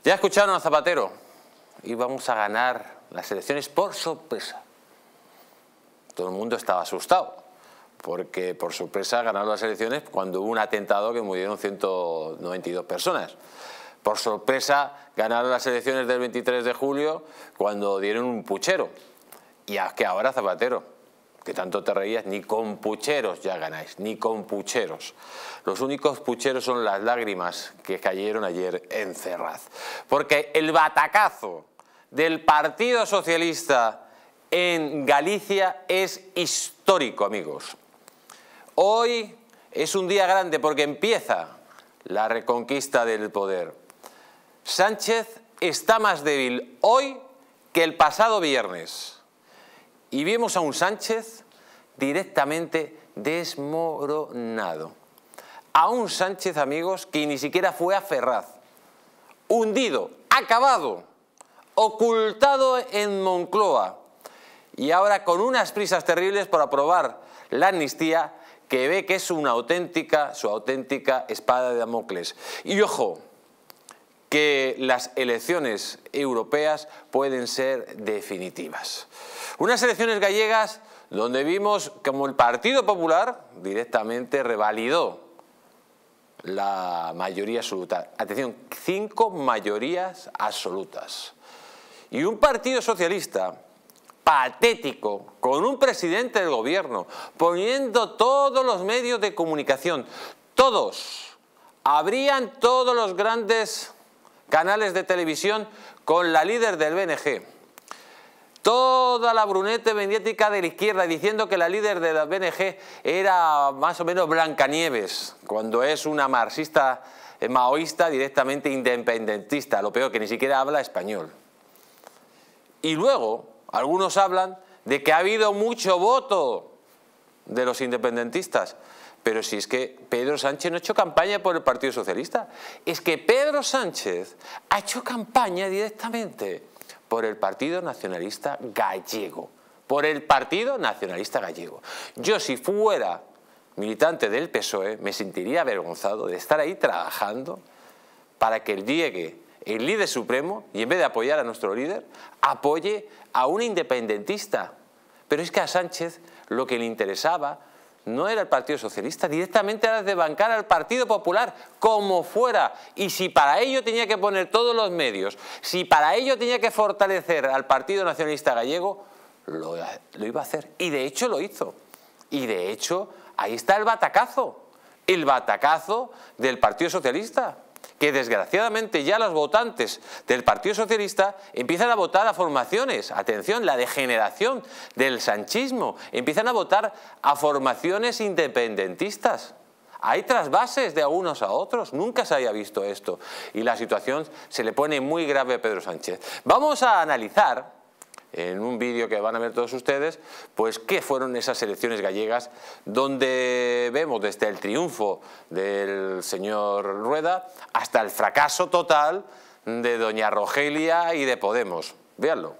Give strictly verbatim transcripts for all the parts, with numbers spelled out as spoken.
Ya escucharon a Zapatero. Íbamos a ganar las elecciones por sorpresa. Todo el mundo estaba asustado, porque por sorpresa ganaron las elecciones cuando hubo un atentado que murieron ciento noventa y dos personas. Por sorpresa ganaron las elecciones del veintitrés de julio cuando dieron un puchero. Y es que ahora Zapatero, que tanto te reías, ni con pucheros ya ganáis, ni con pucheros. Los únicos pucheros son las lágrimas que cayeron ayer en Ferraz. Porque el batacazo del Partido Socialista en Galicia es histórico, amigos. Hoy es un día grande porque empieza la reconquista del poder. Sánchez está más débil hoy que el pasado viernes. Y vimos a un Sánchez directamente desmoronado. A un Sánchez, amigos, que ni siquiera fue a Ferraz. Hundido, acabado, ocultado en Moncloa. Y ahora con unas prisas terribles por aprobar la amnistía que ve que es una auténtica, su auténtica espada de Damocles. Y ojo, que las elecciones europeas pueden ser definitivas. Unas elecciones gallegas donde vimos como el Partido Popular directamente revalidó la mayoría absoluta. Atención, cinco mayorías absolutas. Y un Partido Socialista patético, con un presidente del gobierno, poniendo todos los medios de comunicación, todos, abrían todos los grandes canales de televisión con la líder del B N G. Toda la brunete mediática de la izquierda diciendo que la líder de la B N G era más o menos Blancanieves, cuando es una marxista eh, maoísta directamente independentista, lo peor que ni siquiera habla español. Y luego algunos hablan de que ha habido mucho voto de los independentistas. Pero si es que Pedro Sánchez no ha hecho campaña por el Partido Socialista. Es que Pedro Sánchez ha hecho campaña directamente por el Partido Nacionalista Gallego. Por el Partido Nacionalista Gallego. Yo, si fuera militante del P S O E, me sentiría avergonzado de estar ahí trabajando para que llegue el líder supremo y en vez de apoyar a nuestro líder, apoye a un independentista. Pero es que a Sánchez lo que le interesaba no era el Partido Socialista, directamente era de bancar al Partido Popular, como fuera. Y si para ello tenía que poner todos los medios, si para ello tenía que fortalecer al Partido Nacionalista Gallego, lo, lo iba a hacer. Y de hecho lo hizo. Y de hecho, ahí está el batacazo. El batacazo del Partido Socialista. Que desgraciadamente ya los votantes del Partido Socialista empiezan a votar a formaciones, atención, la degeneración del sanchismo, empiezan a votar a formaciones independentistas. Hay trasvases de unos a otros, nunca se había visto esto y la situación se le pone muy grave a Pedro Sánchez. Vamos a analizar en un vídeo que van a ver todos ustedes, pues qué fueron esas elecciones gallegas donde vemos desde el triunfo del señor Rueda hasta el fracaso total de doña Rogelia y de Podemos. Véanlo.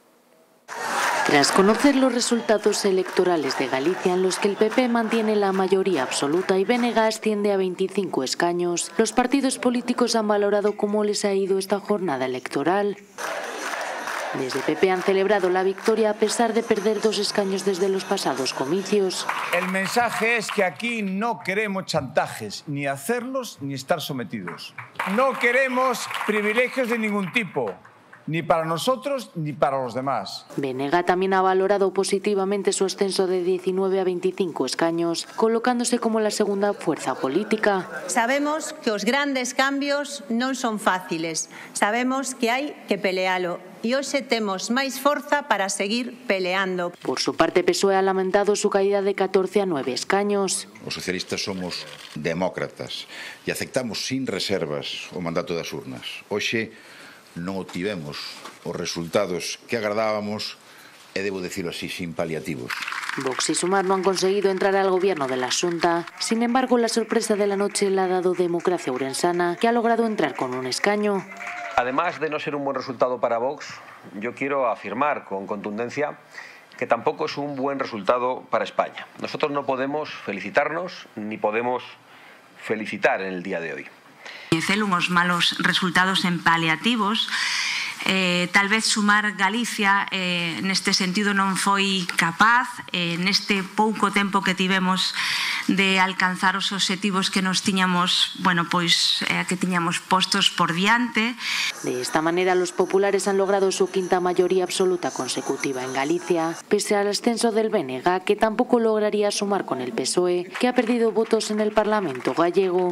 Tras conocer los resultados electorales de Galicia en los que el P P mantiene la mayoría absoluta y B N G asciende a veinticinco escaños, los partidos políticos han valorado cómo les ha ido esta jornada electoral. Desde P P han celebrado la victoria a pesar de perder dos escaños desde los pasados comicios. El mensaje es que aquí no queremos chantajes, ni hacerlos ni estar sometidos. No queremos privilegios de ningún tipo, ni para nosotros ni para los demás. B N G también ha valorado positivamente su ascenso de diecinueve a veinticinco escaños, colocándose como la segunda fuerza política. Sabemos que os grandes cambios non son fáciles. Sabemos que hai que pelealo. E hoxe temos máis forza para seguir peleando. Por su parte, P S O E ha lamentado su caída de catorce a nueve escaños. Os socialistas somos demócratas e aceptamos sin reservas o mandato das urnas. Hoxe non obtivemos os resultados que agradábamos e, debo decirlo así, sin paliativos. Vox y Sumar no han conseguido entrar al gobierno de la Xunta. Sin embargo, la sorpresa de la noche la ha dado Democracia Ourensana, que ha logrado entrar con un escaño. Además de no ser un buen resultado para Vox, yo quiero afirmar con contundencia que tampoco es un buen resultado para España. Nosotros no podemos felicitarnos ni podemos felicitar en el día de hoy. Unhos malos resultados en paliativos. Eh, tal vez sumar Galicia eh, neste sentido non foi capaz eh, neste pouco tempo que tivemos de alcanzar os obxectivos que nos tiñamos, bueno, pois eh, que tiñamos postos por diante. De esta manera, los populares han logrado su quinta mayoría absoluta consecutiva en Galicia, pese al ascenso del B N G, que tampoco lograría sumar con el P S O E, que ha perdido votos en el Parlamento gallego.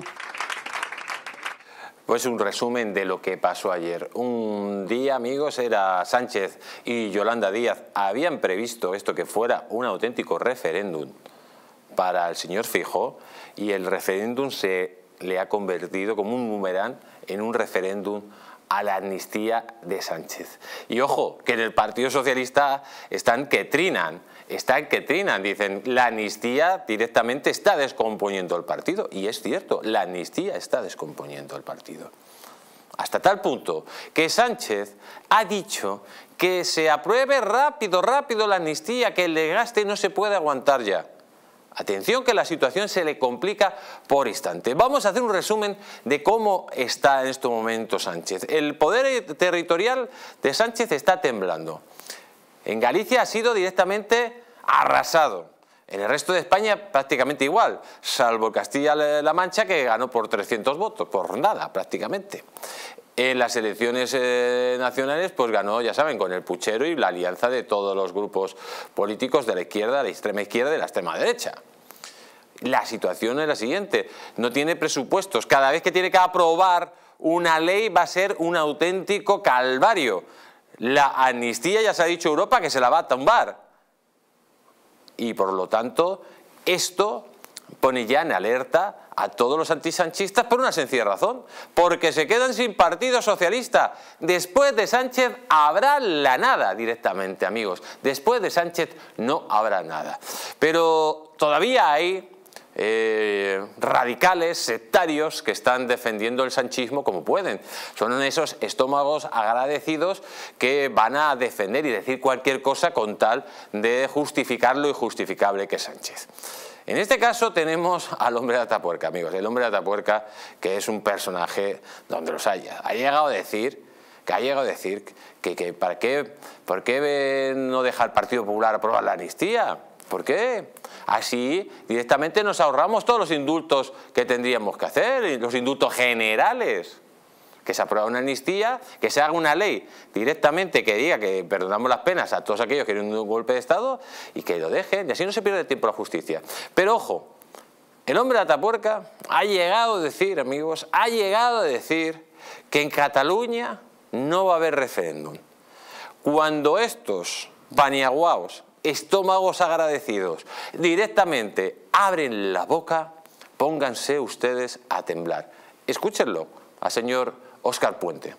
Pues un resumen de lo que pasó ayer. Un día, amigos, era Sánchez y Yolanda Díaz habían previsto esto que fuera un auténtico referéndum para el señor Feijóo, y el referéndum se le ha convertido como un boomerang en un referéndum a la amnistía de Sánchez. Y ojo, que en el Partido Socialista están que trinan, están que trinan, dicen, la amnistía directamente está descomponiendo el partido. Y es cierto, la amnistía está descomponiendo el partido. Hasta tal punto que Sánchez ha dicho que se apruebe rápido, rápido la amnistía, que el desgaste no se puede aguantar ya. Atención, que la situación se le complica por instante. Vamos a hacer un resumen de cómo está en este momento Sánchez. El poder territorial de Sánchez está temblando. En Galicia ha sido directamente arrasado. En el resto de España prácticamente igual, salvo Castilla-La Mancha, que ganó por trescientos votos, por nada prácticamente. En las elecciones eh, nacionales pues ganó, ya saben, con el puchero y la alianza de todos los grupos políticos de la izquierda, de la extrema izquierda y de la extrema derecha. La situación es la siguiente: no tiene presupuestos. Cada vez que tiene que aprobar una ley va a ser un auténtico calvario. La amnistía, ya se ha dicho Europa que se la va a tumbar. Y por lo tanto, esto pone ya en alerta a todos los antisanchistas por una sencilla razón: porque se quedan sin partido socialista. Después de Sánchez habrá la nada directamente, amigos. Después de Sánchez no habrá nada. Pero todavía hay eh, radicales, sectarios, que están defendiendo el sanchismo como pueden. Son esos estómagos agradecidos que van a defender y decir cualquier cosa con tal de justificar lo injustificable que es Sánchez. En este caso tenemos al hombre de Atapuerca, amigos. El hombre de Atapuerca, que es un personaje donde los haya. Ha llegado a decir, que ha llegado a decir que, que ¿para qué, ¿por qué no deja el Partido Popular aprobar la amnistía? ¿Por qué? Así directamente nos ahorramos todos los indultos que tendríamos que hacer, los indultos generales. Que se apruebe una amnistía, que se haga una ley directamente que diga que perdonamos las penas a todos aquellos que quieren un golpe de Estado y que lo dejen, y así no se pierde tiempo la justicia. Pero ojo, el hombre de Atapuerca ha llegado a decir, amigos, ha llegado a decir que en Cataluña no va a haber referéndum. Cuando estos paniaguaos, estómagos agradecidos, directamente abren la boca, pónganse ustedes a temblar. Escúchenlo al señor Óscar Puente.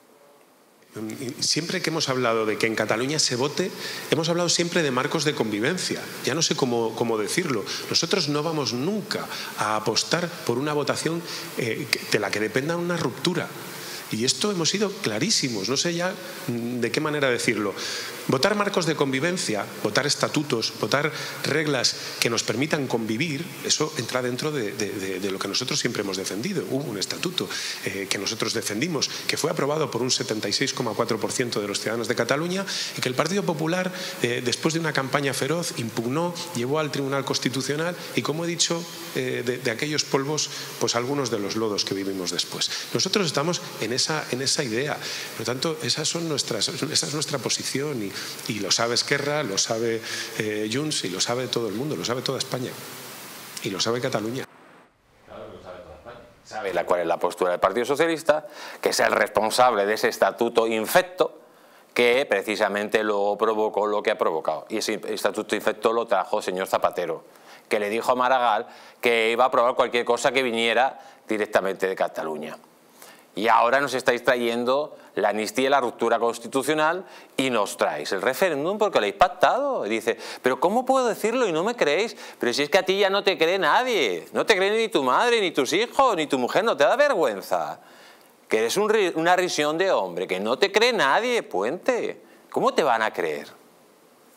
Siempre que hemos hablado de que en Cataluña se vote, hemos hablado siempre de marcos de convivencia. Ya no sé cómo, cómo decirlo. Nosotros no vamos nunca a apostar por una votación eh, de la que dependa una ruptura. Y esto hemos sido clarísimos, no sé ya de qué manera decirlo. Votar marcos de convivencia, votar estatutos, votar reglas que nos permitan convivir, eso entra dentro de, de, de, de lo que nosotros siempre hemos defendido. Hubo un estatuto eh, que nosotros defendimos, que fue aprobado por un setenta y seis coma cuatro por ciento de los ciudadanos de Cataluña y que el Partido Popular, eh, después de una campaña feroz, impugnó, llevó al Tribunal Constitucional y, como he dicho, eh, de, de aquellos polvos, pues algunos de los lodos que vivimos después. Nosotros estamos en esa, en esa idea. Por lo tanto, esas son nuestras, esa es nuestra posición y, y lo sabe Esquerra, lo sabe eh, Junts y lo sabe todo el mundo, lo sabe toda España y lo sabe Cataluña. Claro que lo sabe toda España. Sabe la, cuál es la postura del Partido Socialista, que es el responsable de ese estatuto infecto que precisamente lo provocó lo que ha provocado. Y ese estatuto infecto lo trajo el señor Zapatero, que le dijo a Maragall que iba a aprobar cualquier cosa que viniera directamente de Cataluña. Y ahora nos estáis trayendo la amnistía y la ruptura constitucional y nos traéis el referéndum porque lo habéis pactado. Y dice, pero ¿cómo puedo decirlo y no me creéis? Pero si es que a ti ya no te cree nadie, no te cree ni tu madre, ni tus hijos, ni tu mujer, no te da vergüenza. Que eres un, una risión de hombre, que no te cree nadie, Puente. ¿Cómo te van a creer?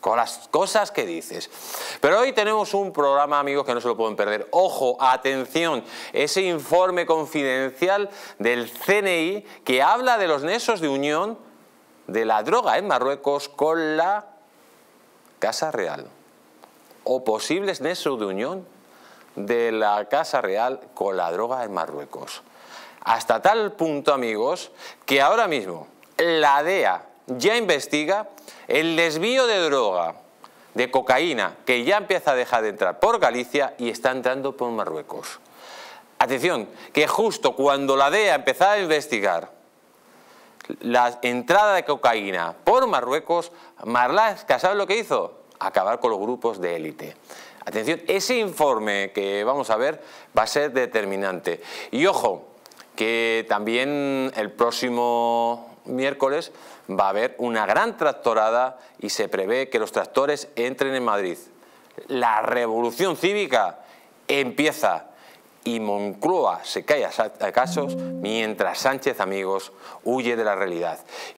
con las cosas que dices. Pero hoy tenemos un programa, amigos, que no se lo pueden perder. Ojo, atención, ese informe confidencial del C N I que habla de los nexos de unión de la droga en Marruecos con la Casa Real. O posibles nexos de unión de la Casa Real con la droga en Marruecos. Hasta tal punto, amigos, que ahora mismo la D E A ya investiga el desvío de droga, de cocaína, que ya empieza a dejar de entrar por Galicia y está entrando por Marruecos. Atención, que justo cuando la D E A empezaba a investigar la entrada de cocaína por Marruecos, Marlaska, ¿sabe lo que hizo? Acabar con los grupos de élite. Atención, ese informe que vamos a ver va a ser determinante. Y ojo, que también el próximo miércoles va a haber una gran tractorada y se prevé que los tractores entren en Madrid. La revolución cívica empieza y Moncloa se cae a casos mientras Sánchez, amigos, huye de la realidad.